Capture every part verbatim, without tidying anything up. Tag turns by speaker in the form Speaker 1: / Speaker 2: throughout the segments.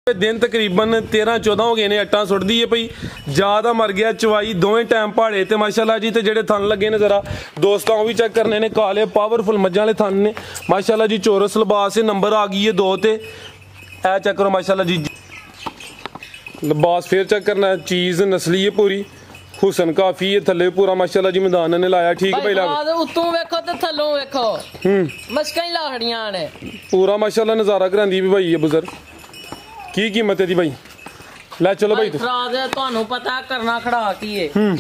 Speaker 1: दिन तकरीबन तेरह चौदह हो गए ने अट्टा सुटदी है पई ज्यादा मर गया चवाई दोवें टाइम पहाड़े ते माशाल्लाह जी ते जेडे थन लगे ने जरा दोस्तों वो भी चेक करने ने काले पावरफुल मज्जां वाले थन ने माशाल्लाह जी चौरस लिबास है नंबर आ गई है दो ते ए चेक करो माशाल्लाह जी लिबास फिर चेक करना चीज नस्ली है पूरी हुसन काफी है थले पूरा माशाल्लाह जी मैदान ने लाया ठीक भाई लाग
Speaker 2: उत्तों वेखो ते थल्लों वेखो हम्म मशकां ही लाखड़ियां ने पूरा
Speaker 1: माशाल्लाह नजारा करांदी भी भाई ये बुजुर्ग की कीमत है दी भाई ले चलो भाई
Speaker 2: ਤੁਹਾਨੂੰ ਪਤਾ ਕਰਨਾ ਖੜਾ ਕੀ ਹੈ
Speaker 1: ਹਮ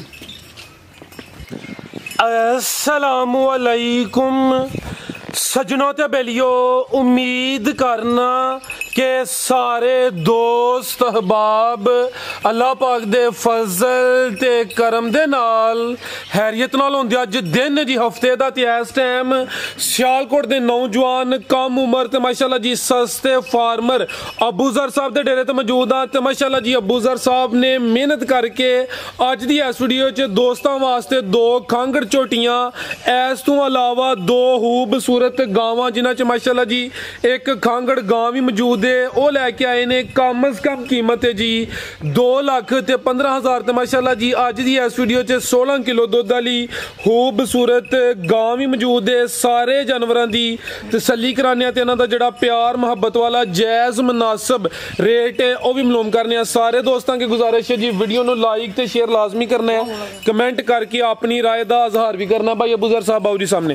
Speaker 1: अस्सलामु अलैकुम सजनों ते बेलियो उम्मीद करना के सारे दोस्त अहबाब अल्लाह पाक दे फजल ते करम दे नाल हैरियत नाल होंदे अज दिन जी हफ्ते दा ते इस टाइम सियालकोट दे नौजवान कम उम्र ते माशाल्लाह जी सस्ते फार्मर अबूजर साहब दे डेरे ते मौजूद आ ते माशाल्लाह जी अबूजर साहब ने मेहनत करके अज दी इस वीडियो च दोस्तां वास्ते दो खंगड़ झोटियां इस तों अलावा दो खूबसूरत गावां जिन्हां च माशाल्लाह जी एक खंगड़ गां भी मौजूद वो लैके आए ने कम अज कम कीमत है जी दो लख ते पंद्रह हजार ते माशाल्लाह जी अज दी इस वीडियो च सोलह किलो दुध वाली खूबसूरत गां भी मौजूद है सारे जानवरों की तसल्ली कराने ते इन्हां दा जिहड़ा प्यार मुहब्बत वाला जायज़ मुनासिब रेट है वह भी मालूम करने सारे दोस्तों की गुजारिश है जी वीडियो नूं लाइक ते शेयर लाजमी करना है कमेंट करके अपनी राय का इजहार भी करना भाई अबूजर साहब बाबू जी सामने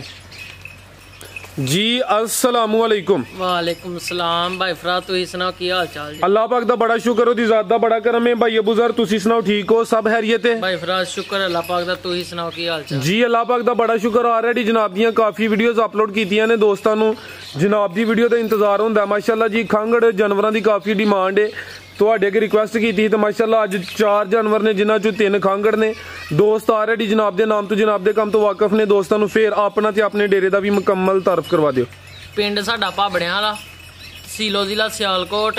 Speaker 1: जी अस्सलामु अलैकुम
Speaker 2: वालेकुम सलाम भाई फरा तुसी सुनाओ की हाल चाल जी
Speaker 1: अल्लाह पाक दा बड़ा शुक्र ओदी ज़ात दा बड़ा करम है भाई अबू ज़र तुसी सुनाओ ठीक हो सब खैरियत है
Speaker 2: भाई फरा शुक्र अल्लाह पाक दा तुसी सुनाओ की हाल चाल
Speaker 1: जी अल्लाह पाक दा बड़ा शुक्र ऑलरेडी जनाब दियां काफी वीडियोस अपलोड कीतियां ने दोस्तां नूं जनाब दी वीडियो दा इंतजार हुंदा माशाल्लाह जी खंगड़ जानवरां दी काफी डिमांड है ਤੁਹਾਡੇ ਅੱਗੇ ਰਿਕੁਐਸਟ ਕੀਤੀ ਤੇ ਮਾਸ਼ਾਅੱਲਾ ਅੱਜ ਚਾਰ ਜਾਨਵਰ ਨੇ ਜਿਨ੍ਹਾਂ ਚੋਂ ਤਿੰਨ ਖਾਂਗੜ ਨੇ ਦੋਸਤ ਆਲਰੇਡੀ ਜਨਾਬ ਦੇ ਨਾਮ ਤੋਂ ਜਨਾਬ ਦੇ ਕੰਮ ਤੋਂ ਵਾਕਿਫ ਨੇ ਦੋਸਤਾਂ ਨੂੰ ਫੇਰ ਆਪਣਾ ਤੇ ਆਪਣੇ ਡੇਰੇ ਦਾ ਵੀ ਮੁਕੰਮਲ ਤਾਰਫ ਕਰਵਾ ਦਿਓ
Speaker 2: ਪਿੰਡ ਸਾਡਾ ਭਾਬੜਿਆਂ ਵਾਲਾ ਸੀਲੋ ਜ਼ਿਲ੍ਹਾ ਸਿਆਲਕੋਟ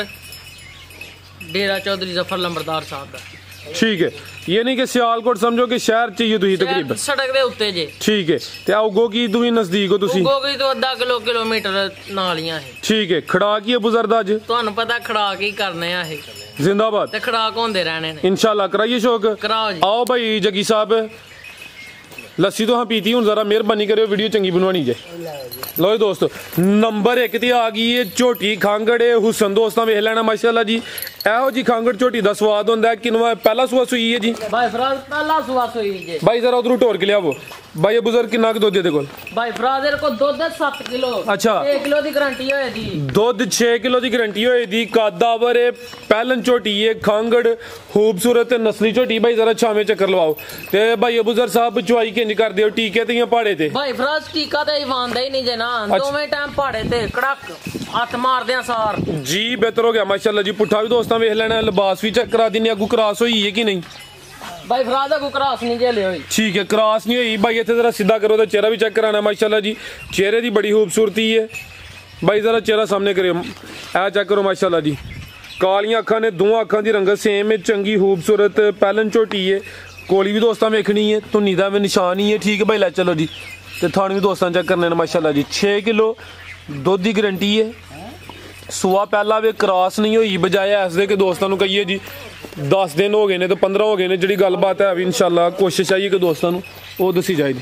Speaker 2: ਡੇਰਾ ਚੌਧਰੀ ਜ਼ਫਰ ਲੰਬਰਦਾਰ ਸਾਹਿਬ ਦਾ ठीक है ये नहीं कि सियालकोट समझो कि शहर चाहिए तुसी तकरीबन सड़क दे उत्ते जे ठीक
Speaker 1: है ते आओ की तुसी नजदीक हो तुसी
Speaker 2: उगो की तो आधा किलो किलोमीटर नालियां है
Speaker 1: ठीक है खड़ाक ही बुजुर्ग अज
Speaker 2: ਤੁਹਾਨੂੰ पता खड़ाक ही करने आ है
Speaker 1: जिंदाबाद
Speaker 2: ते खड़ाक होंदे रहने ने
Speaker 1: इंशाल्लाह कराइए शौक
Speaker 2: कराओ जी
Speaker 1: आओ भाई जगी साहब लस्सी तो हाँ पीती हूँ जरा मेहरबानी करो वीडियो चंगी बनवानी जे लो दोस्त नंबर एक ते आ गई है झोटी खांगड़ हुसन दोस्तां वेख लेना माशाल्लाह जी एहो जी खांगड़ झोटी दा स्वाद होंदा है किनवा पहला सुआ सुई है जी
Speaker 2: भाई फराज पहला सुआ सुई जी
Speaker 1: भाई जरा उधर टोर के लियावो भाई बुजुर्ग कितना क दुध दे कोल
Speaker 2: भाई फराज को दुध सात किलो
Speaker 1: अच्छा
Speaker 2: छह किलो दी गारंटी होए दी
Speaker 1: दुध छह किलो दी गारंटी होए दी कादावर है पहलन झोटी है खांगड़ खूबसूरत नस्ली झोटी भाई जरा छावे चक्कर लवाओ ते भाई अबूजर साहब चुवाई किंज कर दियो टीके ते या पहाड़े ते
Speaker 2: भाई फराज टीका ते ईवानदा ही नहीं जे ना दोवें टाइम पहाड़े ते कड़क हथ मार दे सार
Speaker 1: जी बेहतर हो गया माशाल्लाह जी पुट्ठा भी दोस्तां वेख लेना लिबास भी चेक करा दिने अगू क्रॉस होई है कि नहीं
Speaker 2: भाई फराज को क्रॉस नहीं जेले हुई
Speaker 1: ठीक है क्रॉस नहीं हुई भाई इतने जरा सीधा करो तो चेहरा भी चेक कराना माशाल्लाह जी चेहरे की बड़ी खूबसूरती है भाई जरा चेहरा सामने करो ऐ चेक करो माशाल्लाह जी कालियां अखां ने दोवां अखां दी रंगत सेम है चंगी खूबसूरत पहलन झोटी है कोली भी दोस्तां वेखनी है धुनी दा भी निशान ही है ठीक है भाई लै चलो जी ते थान भी दोस्तां चेक करने ने माशाल्लाह जी छे किलो दुध की गारंटी है सुआ पहला वे क्रॉस नहीं हुई बजाय ऐसे के दोस्तों को कहिए जी दस दिन हो गए ने तो पंद्रह हो गए ने जी गलबात है अभी इंशाल्लाह कोशिश आई कि दोस्तों वो दसी जाएगी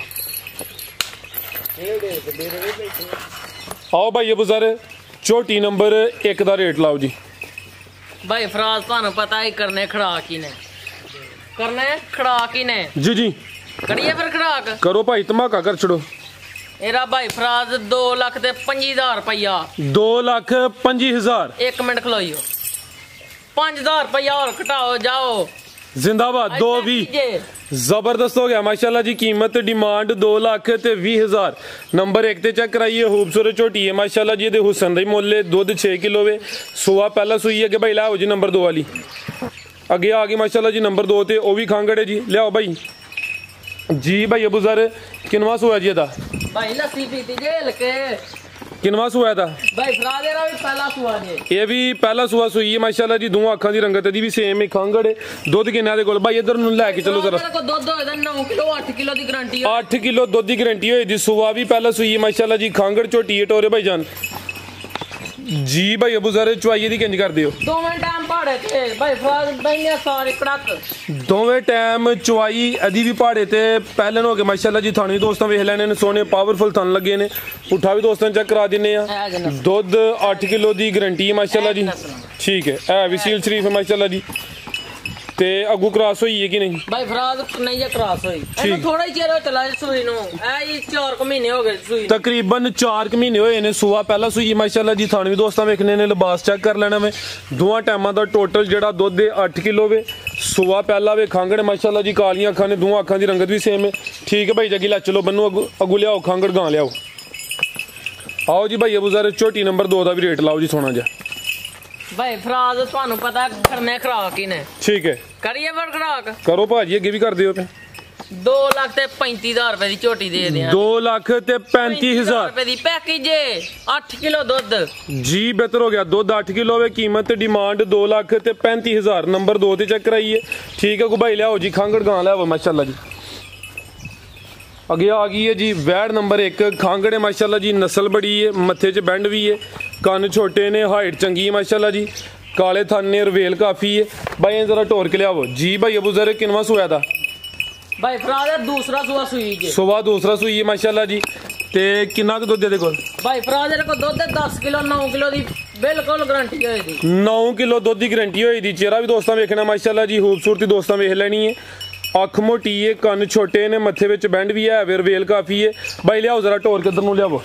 Speaker 1: आओ भाई अबू ज़र झोटी नंबर एक का रेट लाओ जी
Speaker 2: भाई फराज थानू पता ही करने खड़ाक ही ने करने खड़ाक ही ने
Speaker 1: जी जी
Speaker 2: करिए फिर खड़ाक
Speaker 1: करो भाई धमाका कर छड़ो
Speaker 2: मेरा भाई फराज दो लख ते पंजी हजार रुपया
Speaker 1: दो लख पंजी हजार
Speaker 2: एक मिनट खलोइयो पांच हजार रुपया और घटाओ जाओ
Speaker 1: जिंदाबाद दो भी जबरदस्त हो गया माशाल्लाह जी कीमत डिमांड दो लाख ते भी हजार नंबर एक ते चेक कराइए खूबसूरत झोटी है माशाल्लाह जी हुसन दी मुल दुध छे किलो वे सुआ पहला सुई है कि भाई लाओ जी नंबर दो वाली अगे आ गई माशाल्लाह जी नंबर दो ते ओ भी खांगड़ है जी लियाओ भाई जी भाई अबू ज़र किनवा सुआ जी दा
Speaker 2: भाई लस्सी पीती जेल के
Speaker 1: किनवा सुआ था
Speaker 2: भाई फराज दा भी पहला सुआ जे
Speaker 1: ये भी पहला सुआ सुई है माशाल्लाह जी दोवां अखां दी रंगत दी भी सेम है खांगड़ है दुध किन्ना दे कोल भाई इधर नु लेके चलो जरा
Speaker 2: मेरे को दुध होए दा नौ किलो आठ किलो दी गारंटी है
Speaker 1: आठ किलो दुध दी गारंटी होई दी सुआ भी पहला सुई है माशाल्लाह जी खांगड़ झोटी है टोरे भाई जान जी भाई अबू जर चवाई दी किंज करदे हो
Speaker 2: दोवें टाइम पहाड़े ते भाई फराज बइया सारे कड़क
Speaker 1: दोवें टाइम चवाई अदी भी पहाड़े ते पहले हो गए माशाल्लाह जी थाने दोस्तों वेख लेने ने सोने पावरफुल थन लगे ने उठा भी दोस्तों चेक करा दिने आ दुध आठ किलो दी गारंटी है माशाल्लाह जी ठीक है ए भी सील शरीफ है माशाल्लाह जी ते अगू क्रॉस हुई है कि नहीं भाई
Speaker 2: फराज नहीं है क्रॉस हुई ਇਹਨੂੰ ਥੋੜਾ ਹੀ ਚਿਰ ਚਲਾ ਸੂਈ ਨੂੰ ਇਹ चार ਕੁ ਮਹੀਨੇ ਹੋ ਗਏ ਸੂਈ
Speaker 1: तकरीबन चार ਕੁ ਮਹੀਨੇ ਹੋਏ ਨੇ ਸੂਆ ਪਹਿਲਾ ਸੂਈ ਮਾਸ਼ਾਅੱਲਾ ਜੀ ਥਾਣ ਵੀ ਦੋਸਤਾਂ ਵੇਖਣੇ ਨੇ ਲਿਬਾਸ ਚੈੱਕ ਕਰ ਲੈਣਾ ਵੇ ਦੋਵਾਂ ਟਾਈਮਾਂ ਦਾ ਟੋਟਲ ਜਿਹੜਾ ਦੁੱਧ ਦੇ ਅੱਠ ਕਿਲੋ ਵੇ ਸੂਆ ਪਹਿਲਾ ਵੇ ਖਾਂਗੜ ਮਾਸ਼ਾਅੱਲਾ ਜੀ ਕਾਲੀਆਂ ਅੱਖਾਂ ਨੇ ਦੋਵਾਂ ਅੱਖਾਂ ਦੀ ਰੰਗਤ ਵੀ ਸੇਮ ਹੈ ਠੀਕ ਹੈ ਭਾਈ ਜੱਗੀ ਲੈ ਚਲੋ ਬੰਨੂ ਅਗੂ ਲਿਆਓ ਖਾਂਗੜ ਗਾਂ ਲਿਆਓ आओ जी भाई अबू जर झोटी नंबर दो का भी रेट लाओ जी सोना जा
Speaker 2: भाई फराज ਤੁਹਾਨੂੰ पता करने खुराक ही ने
Speaker 1: ठीक है
Speaker 2: करिए फिर खुराक
Speaker 1: करो भाजी अगे भी कर दियो पे
Speaker 2: दो लाख ते पैंती हजार रुपए दी झोटी दे दें
Speaker 1: दो लाख ते पैंती हजार
Speaker 2: रुपए दी पैकेज आठ किलो दूध
Speaker 1: जी बेहतर हो गया दूध आठ किलो वे कीमत डिमांड दो लाख ते पैंती हजार नंबर दो ते चेक कराइए ठीक है को भाई लियाओ जी खांगड़ गां लियाओ माशाल्लाह जी अगे आ गई है जी वैड नंबर एक खांगड़े माशाल्लाह जी नस्ल बड़ी है मत्थे च बैंड भी है कान छोटे ने हाइट चंगी है माशाल्लाह जी काले थन ने रवेल काफी है भाई जरा टोर के लियाओ जी भाई अबू जर किनवा सोया था
Speaker 2: भाई फराज दूसरा सुआ सुई जी
Speaker 1: सुबह दूसरा सुई है माशाल्लाह जी ते कितना क दुध दे कोल
Speaker 2: भाई फराज को दुध दस किलो नौ किलो दी बिल्कुल गारंटी होई दी
Speaker 1: नौ किलो दुध दी गारंटी होई दी चेहरा भी दोस्तां वेखना माशाल्लाह जी खूबसूरती दोस्तां वेख लेनी है अख मोटी है कन छोटे ने मत्थे विच बैंड भी है फिर वेल काफी है भाई लियाओ जरा टोर के इधर नु लियाओ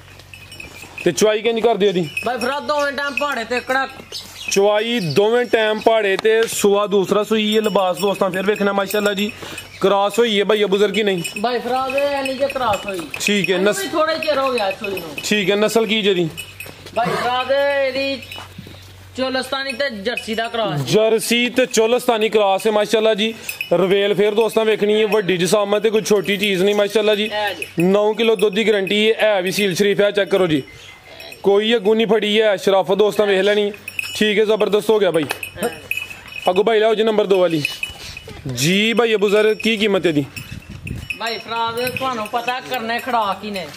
Speaker 1: ते चवाई किंज कर दियो दी
Speaker 2: भाई फराज दोवें टाइम पहाड़े ते कड़क
Speaker 1: चवाई दोवें टाइम पहाड़े ते सुआ दूसरा सुई है लिबास दोस्तां फिर वेखना माशाल्लाह जी क्रॉस हुई है भाई अबू जर की नहीं
Speaker 2: भाई फराज यानी जे क्रॉस हुई
Speaker 1: ठीक है नस्ल
Speaker 2: थोड़े चिर हो गया सुई नु
Speaker 1: ठीक है नस्ल की जदी
Speaker 2: भाई फराज एदी चोलस्तानी ते जर्सी दा क्रॉस
Speaker 1: जर्सी ते चोलस्तानी क्रॉस है माशाल्लाह जी रवेल फिर दोस्तां वेखनी है वड्डी जिसामत है कोई छोटी चीज नहीं माशाल्लाह जी नौ किलो दुध की गारंटी है है भी सील शरीफ है चेक करो जी कोई अगू नहीं फड़ी है शराफत दोस्तां वेख लेनी ठीक है जबरदस्त हो गया भाई अगू भाई लाओ जी नंबर दो वाली जी भाई अबू जर की कीमत है दी
Speaker 2: भाई फराज तुहानू पता करने खड़ा की ने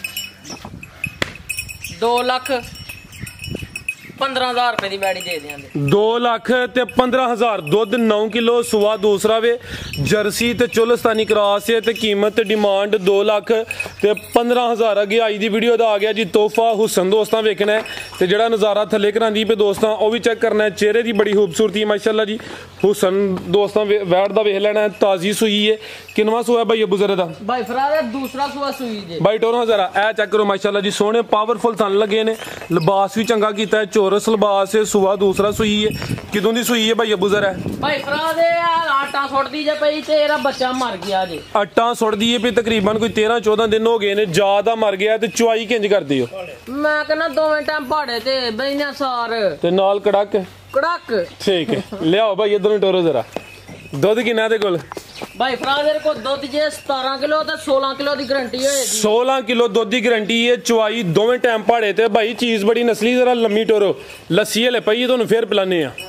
Speaker 2: दो लाख पंद्रह हजार रुपए दी बैड़ी दे देंगे
Speaker 1: दो लाख ते पंद्रह हजार दुध नौ किलो सुआ दूसरा वे जर्सी ते चोलस्तानी क्रॉस है ते कीमत डिमांड दो लाख ते पंद्रह हजार अगे आई दी वीडियो दा आ गया जी तोहफा हुसन दोस्तां वेखना है ते जेड़ा नज़ारा थल्ले करांदी पे दोस्तां ओ भी चेक करना है चेहरे दी बड़ी खूबसूरती माशाल्लाह जी हुसन दोस्तां वैट दा वेख लेना है ताजी सुई है किनवा सुआ भाई अबू जर दा
Speaker 2: भाई फराज दूसरा सुआ सुई जे
Speaker 1: भाई टोरो जरा ए चेक करो माशाल्लाह जी सोने पावरफुल थन लगे ने लिबास भी चंगा कीता है चोरस लिबास है सुआ दूसरा सुई है किदों दी सुई है भाई अबू जर है
Speaker 2: भाई फराज आटा सुट दी जे पई ते एरा बच्चा मर गया जे
Speaker 1: आटा सुट दी है पे तकरीबन कोई तेरह चौदह दिन हो गए ने ज्यादा मर गया ते चुआई किंज करदी हो
Speaker 2: मैं कहना दोवें टाइम पहाड़े ते बइना सार
Speaker 1: ते नाल कड़क
Speaker 2: कड़क
Speaker 1: ठीक है लियाओ भाई इधर टोरो जरा दुध किन्ना दे कोल
Speaker 2: भाई फराजर को दुध जे सतारह किलो ते सोलह किलो दी गारंटी होएगी
Speaker 1: सोलह किलो दुध दी गारंटी है चवाई दोवें टाइम पहाड़े ते भाई चीज बड़ी नस्ली जरा लम्मी टोरो लस्सी हले पई तुहानू फिर पिलाने आ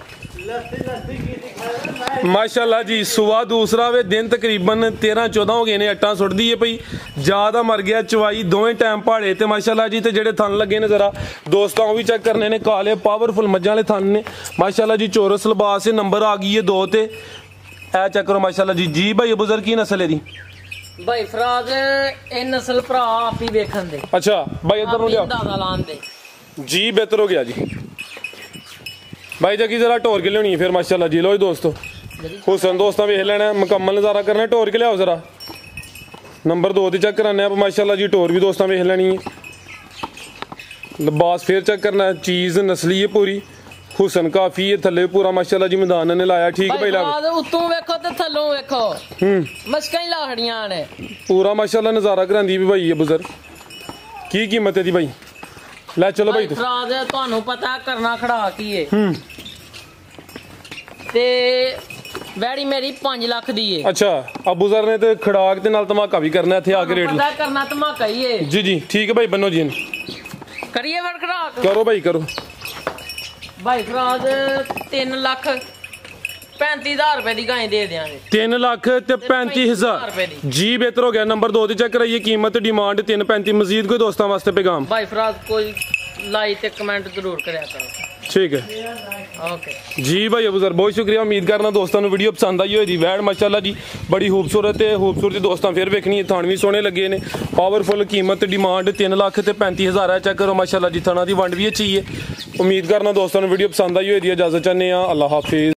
Speaker 1: माशाल्लाह जी सुआ दूसरा वे दिन तकरीबन तेरह चौदह हो गए ने अट्टा सुटदी है पई ज्यादा मर गया चवाई दोवें टाइम पहाड़े ते माशाल्लाह जी ते जेड़े थन लगे ने जरा दोस्तों भी चेक करने ने काले पावरफुल मज्जां वाले थन ने माशाल्लाह जी चोरस लिबास है नंबर आ गई है दो ते ए चेक करो माशाल्लाह जी जी भाई अबू जर की नस्ल है दी
Speaker 2: भाई फराज ए नस्ल भरा आप ही देखन दे
Speaker 1: अच्छा भाई इधर नु लिया
Speaker 2: दादा लान दे
Speaker 1: जी बेहतर हो गया जी भाई जगी जरा टोर के लियानी फिर माशाल्लाह जी लो दोस्तों हुसन दोस्तां वेख लेना मुकम्मल नज़ारा करना टोर के लियाओ जरा नंबर दो ते चेक कराने माशाल्लाह जी टोर भी दोस्तां वेख लेनी है लिबास फिर चेक करना चीज नस्ली है पूरी हुसन काफी है थल्ले पूरा माशाल्लाह जी मैदान ने लाया ठीक भाई लाओ
Speaker 2: उत्तों वेखो ते थल्लों वेखो हम्म मस्कां ही लाहड़ियां ने
Speaker 1: पूरा माशाल्लाह नज़ारा करांदी भी भाई अबू जर की कीमत है दी भाई ले चलो भाई
Speaker 2: फराज तुहानू पता करना खड़ा की है
Speaker 1: हम्म
Speaker 2: ते बैड़ी मेरी पांच लाख दी है
Speaker 1: अच्छा अबू जर ने ते खड़ाक ते नाल धमाका भी करना इत्थे आके रेट
Speaker 2: पता करना धमाका ही है
Speaker 1: जी जी ठीक है भाई बनो जी
Speaker 2: करिए फिर खड़ाक
Speaker 1: करो भाई करो
Speaker 2: भाई फराज तीन लाख पैंती हजार रुपए की गाय दे देंगे
Speaker 1: तीन लाख ते पैंती हजार जी बेहतर हो गया नंबर दो चेक कराइए कीमत डिमांड तीन पैंती मजीद कोई दोस्तों वास्ते पैगाम
Speaker 2: भाई फराज कोई लाइक ते कमेंट जरूर करया करो।
Speaker 1: ठीक है
Speaker 2: ओके
Speaker 1: जी भाई अबूजर, बहुत शुक्रिया। उम्मीद करना दोस्तों को वीडियो पसंद आई होगी। वैड़ माशाल्लाह जी बड़ी खूबसूरत है, खूबसूरती दोस्तों फिर वेखनी है। थान भी सोहने लगे ने, पावरफुल कीमत डिमांड तीन लाख ते पैंती हज़ार है। चेक करो माशाल्लाह जी, थाना की वंड भी अच्छी है। उम्मीद करना दोस्तों को वीडियो पसंद आई होगी। इजाजत चाहते हैं, अल्लाह हाफिज।